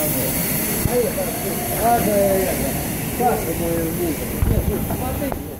还有，他的，啥时候有？